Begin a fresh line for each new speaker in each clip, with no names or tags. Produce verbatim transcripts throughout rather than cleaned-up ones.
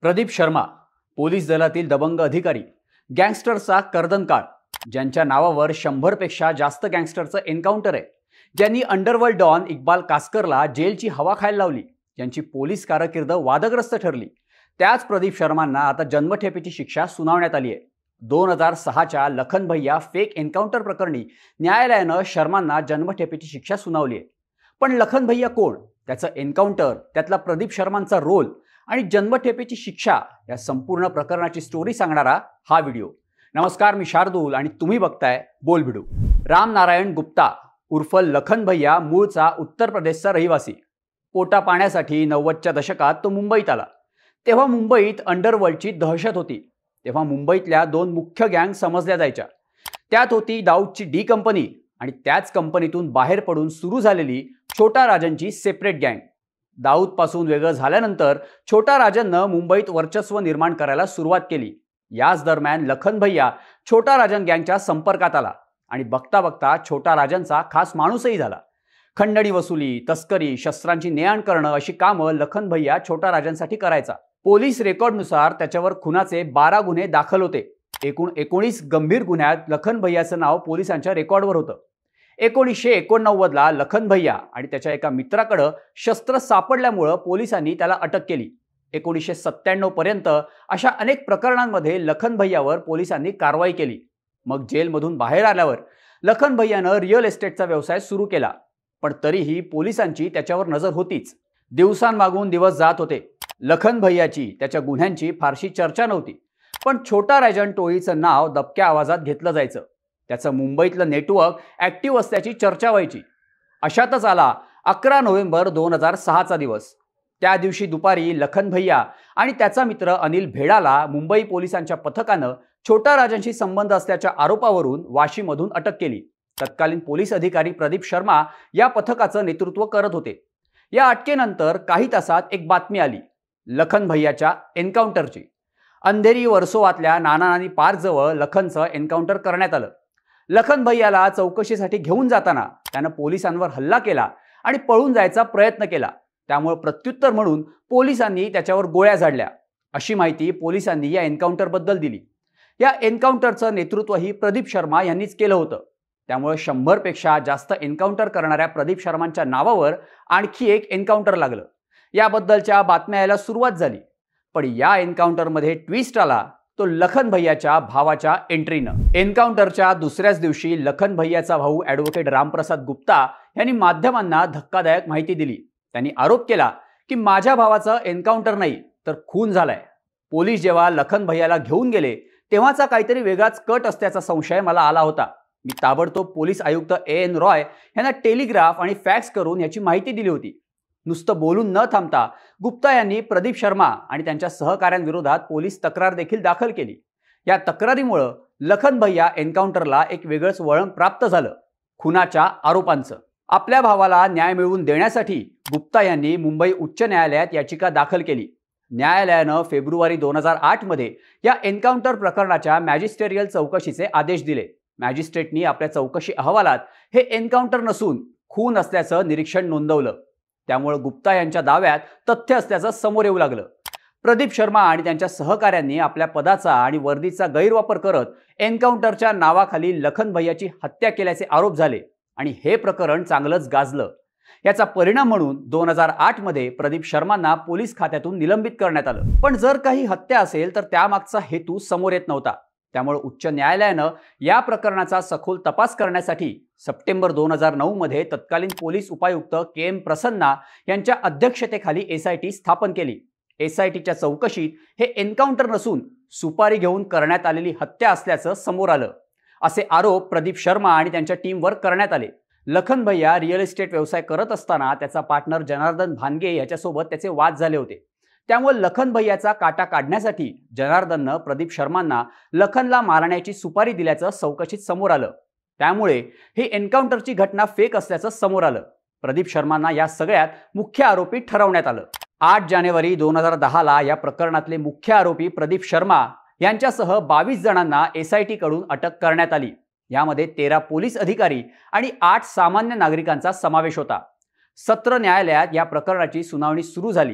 Pradeep Sharma police दलातील दबंग अधिकारी, गँगस्टरचा कर्दनकाळ, ज्यांच्या नावावर शंभर पेक्षा जास्त गँगस्टरचं एन्काउंटर आहे, ज्यांनी अंडरवर्ल्ड डॉन इक्बाल कास्करला जेलची हवा खायला लावली, ज्यांची पोलीस कारकीर्द वादग्रस्त ठरली, त्याच प्रदीप शर्मांना आता जन्मठेपेची शिक्षा सुनावण्यात आली आहे। दोन हजार सहाच्या लखन भैया फेक एन्काउंटर प्रकरणी न्यायालयानं शर्मांना जन्मठेपेची शिक्षा सुनावली आहे। पण लखन भैया कोण, त्याचं एन्काउंटर, त्यातला प्रदीप शर्मांचा रोल आणि जन्मठेपेची शिक्षा या संपूर्ण प्रकरणाची स्टोरी सांगणारा हा व्हिडिओ। नमस्कार, मी शार्दूल आणि तुम्ही बघताय बोल भिडू। राम नारायण गुप्ता उर्फ लखन भैया मूळचा उत्तर प्रदेशचा रहिवासी। पोटा पाण्यासाठी नव्वदच्या दशकात तो मुंबईत आला। तेव्हा मुंबईत अंडरवर्ल्डची दहशत होती। तेव्हा मुंबईतल्या दोन मुख्य गँग समजल्या जायच्या। त्यात होती दाऊदची डी कंपनी आणि त्याच कंपनीतून बाहेर पडून सुरू झालेली छोटा राजनची सेपरेट गँग। दाऊद पासून वेगळं झाल्यानंतर छोटा राजननं मुंबईत वर्चस्व निर्माण करायला सुरुवात केली। याच दरम्यान लखन भैया छोटा राजन गँगच्या संपर्कात आला आणि बघता बघता छोटा राजनचा खास माणूसही झाला। खंडणी वसुली, तस्करी, शस्त्रांची ने-आण करणं अशी कामं लखन भैया छोटा राजनसाठी करायचा। पोलीस रेकॉर्डनुसार त्याच्यावर खुनाचे बारा गुन्हे दाखल होते। एकूण एकोणीस गंभीर गुन्ह्यात लखन भैयाचं नाव पोलिसांच्या रेकॉर्डवर होतं। एकोणीसशे एकोणनव्वदला लखन भैया आणि त्याच्या एका मित्राकडे शस्त्र सापडल्यामुळे पोलिसांनी त्याला अटक केली। एकोणीसशे सत्त्याण्णव पर्यंत अशा अनेक प्रकरणांमध्ये लखन भैयावर पोलिसांनी कारवाई केली। मग जेलमधून बाहेर आल्यावर लखन भैयानं रिअल एस्टेटचा व्यवसाय सुरू केला, पण तरीही पोलिसांची त्याच्यावर नजर होतीच। दिवसांमागून दिवस जात होते। लखन भैयाची, त्याच्या गुन्ह्यांची फारशी चर्चा नव्हती, पण छोटा राजन टोळीचं नाव दबक्या आवाजात घेतलं जायचं। त्याचं मुंबईतलं नेटवर्क ॲक्टिव्ह असल्याची चर्चा व्हायची। अशातच आला अकरा नोव्हेंबर दोन हजार सहाचा दिवस। त्या दिवशी दुपारी लखन भैया आणि त्याचा मित्र अनिल भेडाला मुंबई पोलिसांच्या पथकानं छोटा राजनशी संबंध असल्याच्या आरोपावरून वाशीमधून अटक केली। तत्कालीन पोलीस अधिकारी प्रदीप शर्मा या पथकाचं नेतृत्व करत होते। या अटकेनंतर काही तासात एक बातमी आली लखन भैयाच्या एन्काउंटरची। अंधेरी वर्सोवातल्या नाना नानी पार्कजवळ लखनचं एन्काउंटर करण्यात आलं। लखन भैयाला चौकशीसाठी घेऊन जाताना त्यानं पोलिसांवर हल्ला केला आणि पळून जायचा प्रयत्न केला। त्यामुळे प्रत्युत्तर म्हणून पोलिसांनी त्याच्यावर गोळ्या झाडल्या, अशी माहिती पोलिसांनी या एन्काउंटरबद्दल दिली। या एन्काउंटरचं नेतृत्वही प्रदीप शर्मा यांनीच केलं होतं। त्यामुळे शंभर पेक्षा जास्त एन्काउंटर करणाऱ्या प्रदीप शर्मांच्या नावावर आणखी एक एन्काउंटर लागलं। याबद्दलच्या बातम्या यायला सुरुवात झाली, पण या एन्काउंटरमध्ये ट्विस्ट आला तो लखन भैयाच्या भावाच्या एंट्रीनं। एन्काउंटरच्या दुसऱ्याच दिवशी लखन भैयाचा भाऊ ॲडव्होकेट रामप्रसाद गुप्ता यांनी माध्यमांना धक्कादायक माहिती दिली। त्यांनी आरोप केला की माझ्या भावाचं एन्काउंटर नाही तर खून झालाय। पोलीस जेव्हा लखन भैयाला घेऊन गेले तेव्हाचा काहीतरी वेगळाच कट असल्याचा संशय मला आला होता। मी ताबडतोब पोलीस आयुक्त ए एन रॉय यांना टेलिग्राफ आणि फॅक्स करून याची माहिती दिली होती। नुसतं बोलून न थांबता गुप्ता यांनी प्रदीप शर्मा आणि त्यांच्या सहकाऱ्यांविरोधात पोलीस तक्रार देखील दाखल केली। या तक्रारीमुळे लखन भैया एन्काउंटरला एक वेगळंच वळण प्राप्त झालं, खुनाच्या आरोपांचं। आपल्या भावाला न्याय मिळवून देण्यासाठी गुप्ता यांनी मुंबई उच्च न्यायालयात याचिका दाखल केली। न्यायालयानं फेब्रुवारी दोन हजार आठ मध्ये या एन्काउंटर प्रकरणाच्या मॅजिस्टेरियल चौकशीचे आदेश दिले। मॅजिस्ट्रेटनी आपल्या चौकशी अहवालात हे एन्काउंटर नसून खून असल्याचं निरीक्षण नोंदवलं। त्यामुळे गुप्ता यांच्या दाव्यात तथ्य असल्याचं समोर येऊ लागलं। प्रदीप शर्मा आणि त्यांच्या सहकाऱ्यांनी आपल्या पदाचा आणि वर्दीचा गैरवापर करत एन्काउंटरच्या नावाखाली लखन भैयाची हत्या केल्याचे आरोप झाले आणि हे प्रकरण चांगलंच गाजलं। याचा परिणाम म्हणून दोन हजार आठ मध्ये प्रदीप शर्मांना पोलीस खात्यातून निलंबित करण्यात आलं। पण जर काही हत्या असेल तर त्यामागचा हेतू समोर येत नव्हता। त्यामुळे उच्च न्यायालयानं या प्रकरणाचा सखोल तपास करण्यासाठी सप्टेंबर दोन हजार नऊ मध्ये तत्कालीन पोलीस उपायुक्त के एम प्रसन्ना यांच्या अध्यक्षतेखाली एस आय टी स्थापन केली। एस आय टीच्या चौकशीत हे एन्काउंटर नसून सुपारी घेऊन करण्यात आलेली हत्या असल्याचं समोर आलं। असे आरोप प्रदीप शर्मा आणि त्यांच्या टीमवर करण्यात आले। लखन भैया रिअल इस्टेट व्यवसाय करत असताना त्याचा पार्टनर जनार्दन भानगे याच्यासोबत त्याचे वाद झाले होते। त्यामुळे लखन भैयाचा काटा काढण्यासाठी जनार्दननं प्रदीप शर्मांना लखनला मारण्याची सुपारी दिल्याचं चौकशीत समोर आलं। त्यामुळे ही एन्काउंटरची घटना फेक असल्याचं समोर आलं। प्रदीप शर्मांना या सगळ्यात मुख्य आरोपी ठरवण्यात आलं। आठ जानेवारी दोन हजार दहाला या प्रकरणातले मुख्य आरोपी प्रदीप शर्मा यांच्यासह बावीस जणांना एस आय टी कडून अटक करण्यात आली। यामध्ये तेरा पोलीस अधिकारी आणि आठ सामान्य नागरिकांचा समावेश होता। सत्र न्यायालयात या प्रकरणाची सुनावणी सुरू झाली।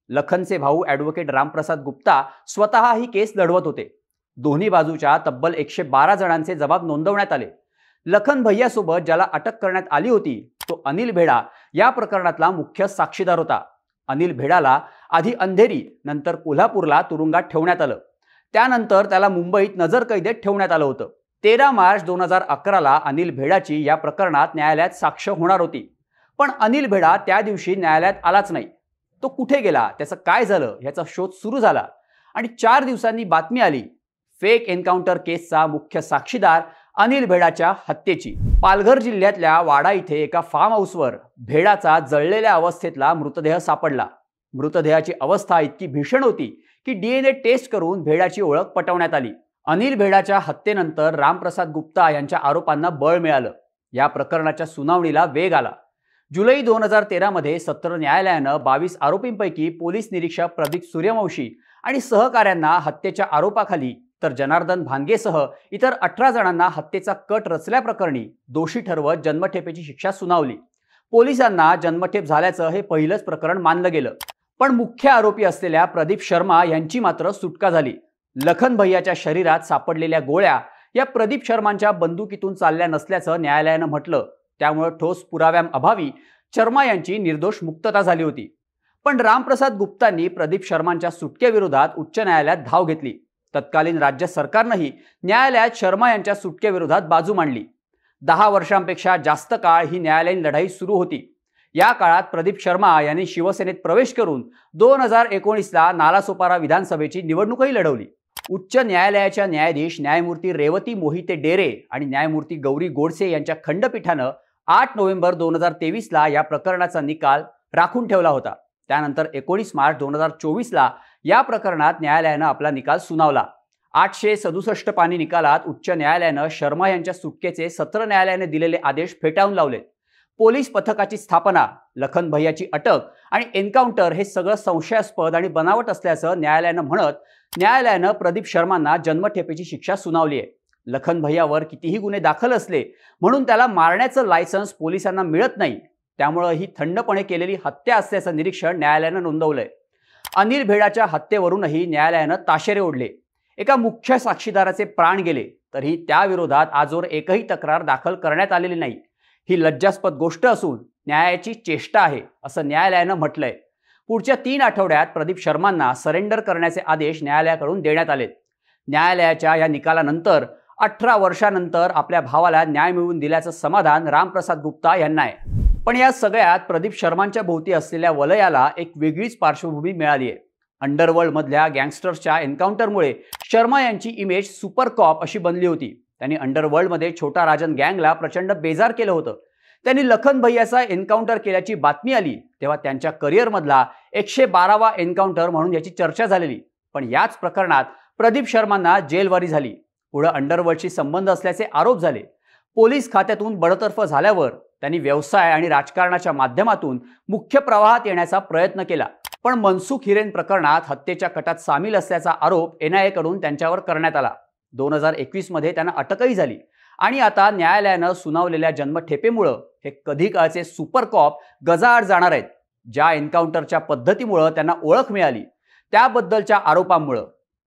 लखनचे भाऊ ॲडव्होकेट रामप्रसाद गुप्ता स्वतः ही केस लढवत होते. दोन्ही बाजूच्या तब्बल एकशे बारा जणांचे जबाब नोंदवण्यात आले. लखन भैयासोबत ज्याला अटक करण्यात आली होती तो अनिल भेडा या प्रकरणातला मुख्य साक्षीदार होता. अनिल भेडाला आधी अंधेरी नंतर कोल्हापूरला तुरुंगात ठेवण्यात आलं. त्यानंतर त्याला मुंबईत नजरकैदेत ठेवण्यात आलं होतं. तेरा मार्च दोन हजार अकराला अनिल भेडाची या प्रकरणात न्यायालयात साक्ष होणार होती. पण अनिल भेडा त्या दिवशी न्यायालयात आलाच नाही. तो कुठे गेला, त्याचं काय झालं याचा शोध सुरू झाला आणि चार दिवसांनी बातमी आली फेक एन्काउंटर केसचा मुख्य साक्षीदार अनिल भेडाच्या हत्येची. पालघर जिल्ह्यातल्या वाडा इथे एका फार्म हाऊसवर भेडाचा जळलेल्या अवस्थेतला मृतदेह सापडला. मृतदेहाची अवस्था इतकी भीषण होती की डीएनए टेस्ट करून भेडाची ओळख पटवण्यात आली. अनिल भेडाच्या हत्येनंतर रामप्रसाद गुप्ता यांच्या आरोपांना बळ मिळालं. या प्रकरणाच्या सुनावणीला वेग आला. जुलै दोन हजार तेरा मध्ये सत्र न्यायालयानं बावीस आरोपींपैकी पोलीस निरीक्षक प्रदीप सूर्यवंशी आणि सहकाऱ्यांना हत्येच्या आरोपाखाली तर जनार्दन भानगेसह इतर अठरा जणांना हत्येचा कट रचल्याप्रकरणी दोषी ठरवत जन्मठेपेची शिक्षा सुनावली. पोलिसांना जन्मठेप झाल्याचं हे पहिलंच प्रकरण मानलं गेलं. पण मुख्य आरोपी असलेल्या प्रदीप शर्मा यांची मात्र सुटका झाली. लखन भैयाच्या शरीरात सापडलेल्या गोळ्या या प्रदीप शर्मांच्या बंदुकीतून चालल्या नसल्याचं न्यायालयानं म्हटलं. त्यामुळे ठोस पुराव्यांअभावी शर्मा यांची निर्दोष मुक्तता झाली होती. पण रामप्रसाद गुप्तांनी प्रदीप शर्मांच्या सुटकेविरोधात उच्च न्यायालयात धाव घेतली. तत्कालीन राज्य सरकारनंही न्यायालयात शर्मा यांच्या सुटकेविरोधात बाजू मांडली. दहा वर्षांपेक्षा जास्त काळ ही न्यायालयीन लढाई सुरू होती. या काळात प्रदीप शर्मा यांनी शिवसेनेत प्रवेश करून दोन हजार एकोणीसला नालासोपारा विधानसभेची निवडणूकही लढवली. उच्च न्यायालयाच्या न्यायाधीश न्यायमूर्ती रेवती मोहिते डेरे आणि न्यायमूर्ती गौरी गोडसे यांच्या खंडपीठानं आठ नोव्हेंबर दोन हजार तेवीसला या प्रकरणाचा निकाल राखून ठेवला होता. त्यानंतर एकोणीस मार्च दोन हजार चोवीसला या प्रकरणात न्यायालयानं आपला निकाल सुनावला. आठशे सदुसष्ट पानी निकालात उच्च न्यायालयानं शर्मा यांच्या सुटकेचे सत्र न्यायालयाने दिलेले आदेश फेटाळून लावले. पोलीस पथकाची स्थापना, लखन भैयाची अटक आणि एन्काउंटर हे सगळं संशयास्पद आणि बनावट असल्याचं न्यायालयानं म्हणत न्यायालयानं प्रदीप शर्मांना जन्मठेपेची शिक्षा सुनावली आहे. लखन भैयावर कितीही गुन्हे दाखल असले म्हणून त्याला मारण्याचं लायसन्स पोलिसांना मिळत नाही. त्यामुळे ही थंडपणे केलेली हत्या असल्याचं निरीक्षण न्यायालयानं नोंदवलंय. अनिल भेडाच्या हत्येवरूनही न्यायालयानं ताशेरे ओढले. एका मुख्य साक्षीदाराचे प्राण गेले तरीही त्याविरोधात आजवर एकही तक्रार दाखल करण्यात आलेली नाही. ही लज्जास्पद गोष्ट असून न्यायाची चेष्टा आहे असं न्यायालयानं म्हटलंय. पुढच्या तीन आठवड्यात प्रदीप शर्मांना सरेंडर करण्याचे आदेश न्यायालयाकडून देण्यात आलेत. न्यायालयाच्या या निकालानंतर अठरा वर्षानंतर आपल्या भावाला न्याय मिळवून दिल्याचं समाधान रामप्रसाद गुप्ता यांना आहे. पण या सगळ्यात प्रदीप शर्मांच्या भोवती असलेल्या वलयाला एक वेगळीच पार्श्वभूमी मिळाली आहे. अंडरवर्ल्डमधल्या गँगस्टर्सच्या एन्काउंटरमुळे शर्मा यांची इमेज सुपर कॉप अशी बनली होती. त्यांनी अंडरवर्ल्डमध्ये छोटा राजन गँगला प्रचंड बेजार केलं होतं. त्यांनी लखन भैयाचा एन्काउंटर केल्याची बातमी आली तेव्हा त्यांच्या करिअरमधला एकशे बारावा एन्काउंटर म्हणून याची चर्चा झालेली. पण याच प्रकरणात प्रदीप शर्मांना जेलवारी झाली. पुढे अंडरवर्ल्डशी संबंध असल्याचे आरोप झाले. पोलीस खात्यातून बडतर्फ झाल्यावर त्यांनी व्यवसाय आणि राजकारणाच्या माध्यमातून मुख्य प्रवाहात येण्याचा प्रयत्न केला. पण मनसुख हिरेन प्रकरणात हत्येच्या कटात सामील असल्याचा आरोप एनआयए कडून त्यांच्यावर करण्यात आला. दोन हजार एकवीस मध्ये त्यांना अटकही झाली आणि आता न्यायालयानं सुनावलेल्या जन्मठेपेमुळं हे कधी काळचे सुपर कॉप गजाआड जाणार आहेत. ज्या एन्काउंटरच्या पद्धतीमुळं त्यांना ओळख मिळाली त्याबद्दलच्या आरोपांमुळं